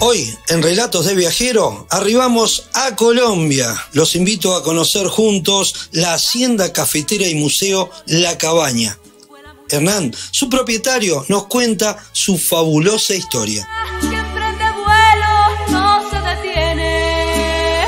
Hoy, en Relatos de Viajero, arribamos a Colombia. Los invito a conocer juntos la hacienda cafetera y museo La Cabaña. Hernán, su propietario, nos cuenta su fabulosa historia. Que emprende vuelo, no se detiene.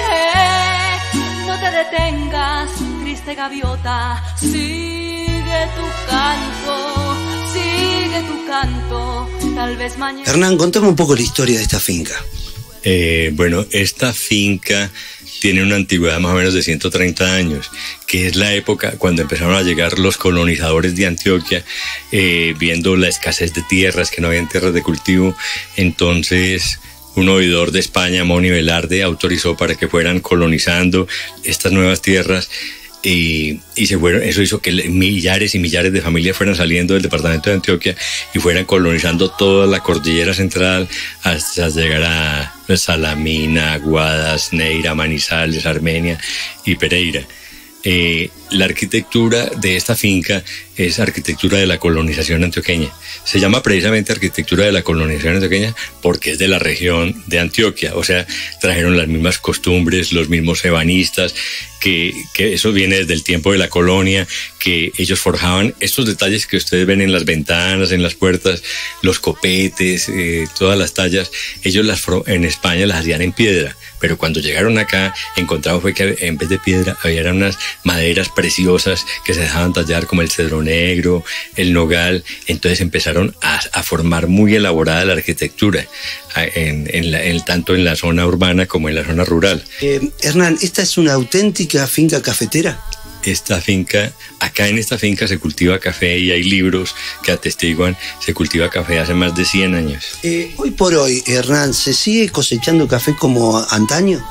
No te detengas, triste gaviota. Sigue tu canto, sigue tu canto. Tal vez mañana. Hernán, contame un poco la historia de esta finca. Bueno, esta finca tiene una antigüedad más o menos de 130 años, que es la época cuando empezaron a llegar los colonizadores de Antioquia, viendo la escasez de tierras, que no habían tierras de cultivo. Entonces un oidor de España, Moni Velarde, autorizó para que fueran colonizando estas nuevas tierras. Y se fueron, eso hizo que millares y millares de familias fueran saliendo del departamento de Antioquia y fueran colonizando toda la cordillera central hasta llegar a Salamina, Guadas, Neira, Manizales, Armenia y Pereira. La arquitectura de esta finca es arquitectura de la colonización antioqueña. Se llama precisamente arquitectura de la colonización antioqueña porque es de la región de Antioquia. O sea, trajeron las mismas costumbres, los mismos ebanistas, que eso viene desde el tiempo de la colonia, que ellos forjaban estos detalles que ustedes ven en las ventanas, en las puertas, los copetes, todas las tallas. Ellos en España las hacían en piedra, pero cuando llegaron acá encontraron fue que en vez de piedra había unas maderas preciosas que se dejaban tallar, como el cedro negro, el nogal. Entonces empezaron a formar muy elaborada la arquitectura, tanto en la zona urbana como en la zona rural. Hernán, ¿esta es una auténtica finca cafetera? Acá en esta finca se cultiva café y hay libros que atestiguan, se cultiva café hace más de 100 años. Hoy por hoy, Hernán, ¿se sigue cosechando café como antaño?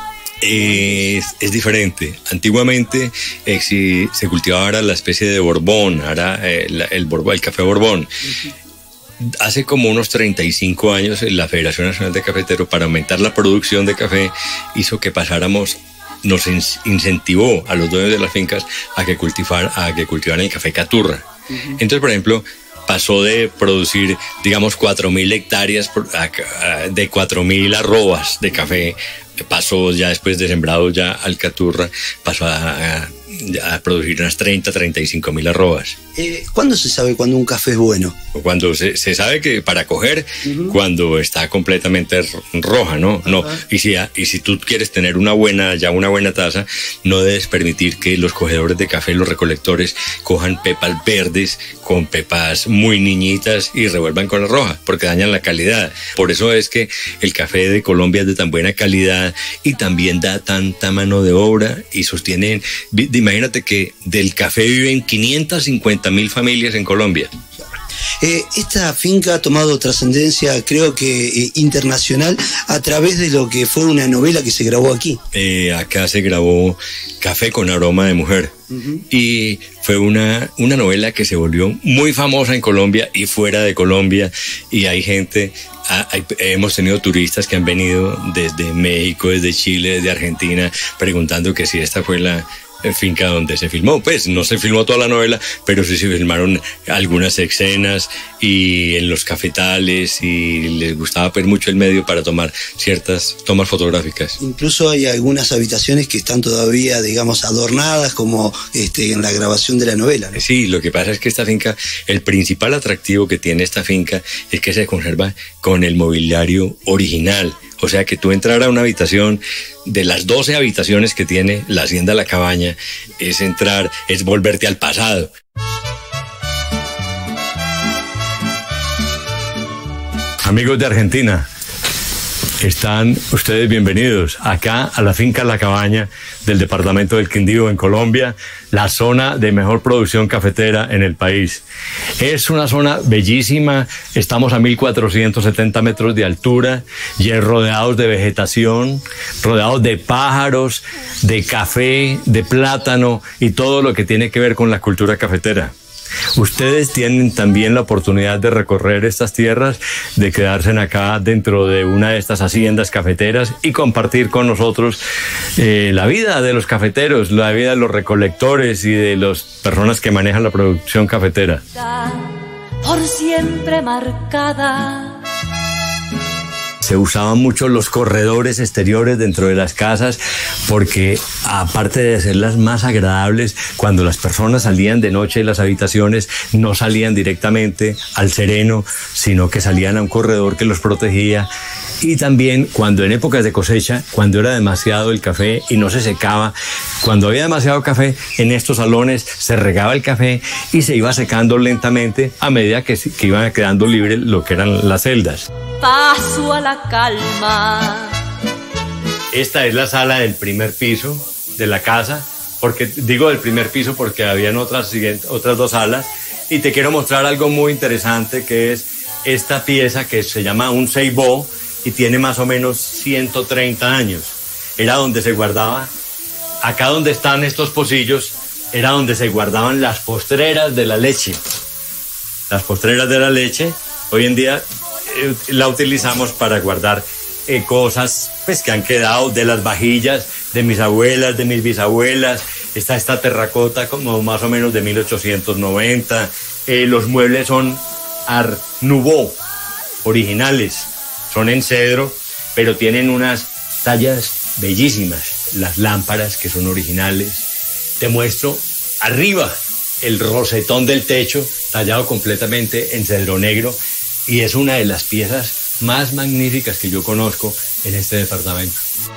Es diferente. Antiguamente se cultivaba ahora la especie de Borbón, ahora el café Borbón. Hace como unos 35 años la Federación Nacional de Cafeteros, para aumentar la producción de café, hizo que nos incentivó a los dueños de las fincas a que cultivaran el café caturra. Entonces, por ejemplo, pasó de producir, digamos, 4.000 hectáreas de 4.000 arrobas de café. Pasó ya después de sembrado ya al caturra, pasó a producir unas 35.000 arrobas. ¿Cuándo se sabe cuando un café es bueno? Cuando se sabe que para coger, cuando está completamente roja, ¿no? No. Y si tú quieres tener una buena taza, no debes permitir que los cogedores de café, los recolectores, cojan pepas verdes con pepas muy niñitas y revuelvan con la roja, porque dañan la calidad. Por eso es que el café de Colombia es de tan buena calidad y también da tanta mano de obra y sostienen. Imagínate que del café viven 550.000 familias en Colombia. Esta finca ha tomado trascendencia, creo que internacional, a través de lo que fue una novela que se grabó aquí. Acá se grabó Café con aroma de mujer. Y fue una novela que se volvió muy famosa en Colombia y fuera de Colombia. Y hay gente, hemos tenido turistas que han venido desde México, desde Chile, desde Argentina, preguntando que si esta fue la finca donde se filmó. Pues no se filmó toda la novela, pero sí se filmaron algunas escenas y en los cafetales, y les gustaba pues mucho el medio para tomar ciertas tomas fotográficas. Incluso hay algunas habitaciones que están todavía, digamos, adornadas como en la grabación de la novela, ¿no? Sí, lo que pasa es que esta finca, el principal atractivo que tiene esta finca es que se conserva con el mobiliario original. O sea que tú entrar a una habitación, de las 12 habitaciones que tiene la hacienda La Cabaña, es volverte al pasado. Amigos de Argentina, están ustedes bienvenidos acá a la finca La Cabaña del departamento del Quindío, en Colombia, la zona de mejor producción cafetera en el país. Es una zona bellísima, estamos a 1.470 metros de altura, y rodeados de vegetación, rodeados de pájaros, de café, de plátano y todo lo que tiene que ver con la cultura cafetera. Ustedes tienen también la oportunidad de recorrer estas tierras, de quedarse acá dentro de una de estas haciendas cafeteras y compartir con nosotros la vida de los cafeteros, la vida de los recolectores y de las personas que manejan la producción cafetera. Por siempre marcada Se usaban mucho los corredores exteriores dentro de las casas porque, aparte de hacerlas más agradables, cuando las personas salían de noche de las habitaciones, no salían directamente al sereno, sino que salían a un corredor que los protegía. Y también cuando en épocas de cosecha, cuando era demasiado el café y no se secaba, cuando había demasiado café, en estos salones se regaba el café y se iba secando lentamente a medida que iban quedando libres lo que eran las celdas. Paso a la calma. Esta es la sala del primer piso de la casa, porque digo del primer piso porque habían otras dos salas, y te quiero mostrar algo muy interesante, que es esta pieza que se llama un ceibó y tiene más o menos 130 años. Era donde se guardaba, acá donde están estos pocillos, era donde se guardaban las postreras de la leche. Las postreras de la leche, hoy en día la utilizamos para guardar cosas pues, que han quedado de las vajillas de mis abuelas, de mis bisabuelas. Está esta terracota como más o menos de 1890. Los muebles son Art Nouveau, originales. Son en cedro, pero tienen unas tallas bellísimas. Las lámparas, que son originales. Te muestro arriba el rosetón del techo, tallado completamente en cedro negro, y es una de las piezas más magníficas que yo conozco en este departamento.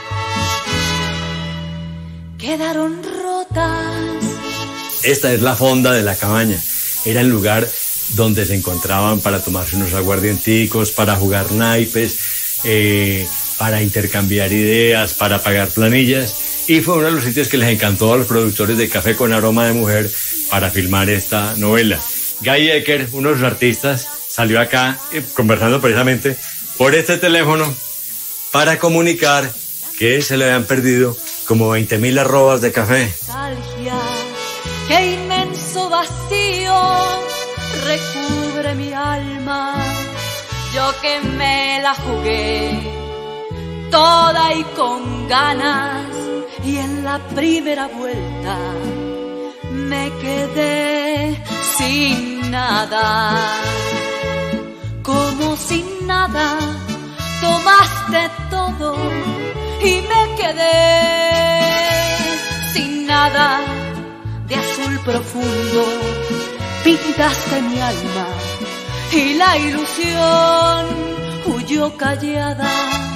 Quedaron rotas. Esta es la fonda de la cabaña. Era el lugar donde se encontraban para tomarse unos aguardienticos, para jugar naipes, para intercambiar ideas, para pagar planillas, y fue uno de los sitios que les encantó a los productores de Café con Aroma de Mujer para filmar esta novela. Guy Ecker, uno de los artistas, salió acá conversando precisamente por este teléfono para comunicar que se le habían perdido como 20.000 arrobas de café. Nostalgia, qué inmenso vacío recubre mi alma, yo que me la jugué toda y con ganas, y en la primera vuelta me quedé sin nada. Como sin nada tomaste todo y me quedé sin nada. De azul profundo pintaste mi alma y la ilusión huyó callada.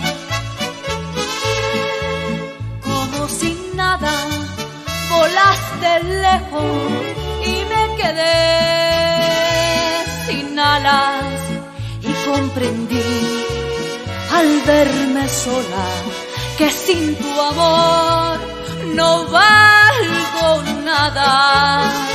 Como sin nada volaste lejos y me quedé sin alas, y comprendí al verme sola que sin tu amor no valgo nada.